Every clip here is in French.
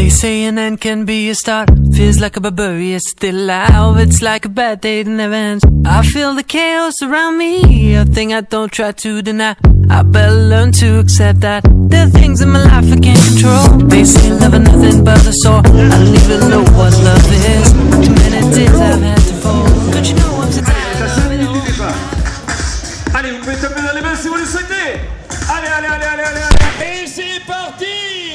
They say an end can be a start. Feels like a barbarian still alive. It's like a bad day that never ends. I feel the chaos around me, a thing I don't try to deny. I better learn to accept that there are things in my life I can't control. They say love is nothing but a sore. I don't even know what love is. Too many days I've had to fall. Don't you know I'm so tired? Allez, vous pouvez taper dans les mains si vous le souhaitez. Allez, allez, allez, allez, allez, allez. Et c'est parti.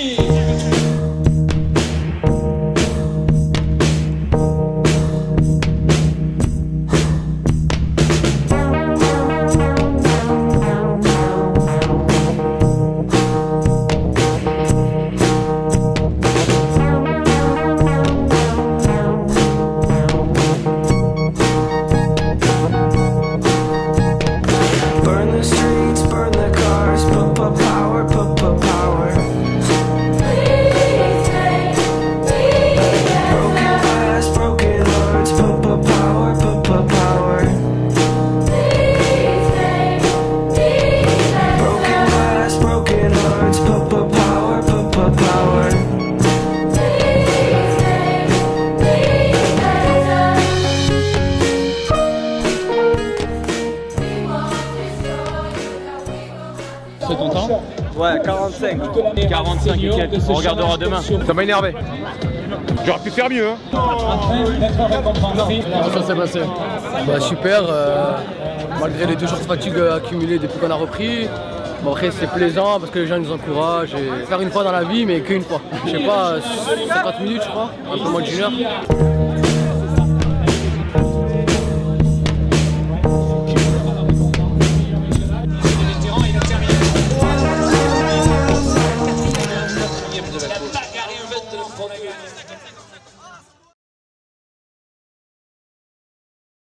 C'est content? Ouais, 45. 45 et quelques. On regardera demain. Ça m'a énervé. J'aurais pu faire mieux. Hein. Comment ça s'est passé? Bah, super, malgré les 2 jours de fatigue accumulés depuis qu'on a repris. Bon, après c'est plaisant parce que les gens nous encouragent et faire une fois dans la vie mais qu'une fois. Je sais pas, 50 minutes je crois, un peu moins d'1 heure.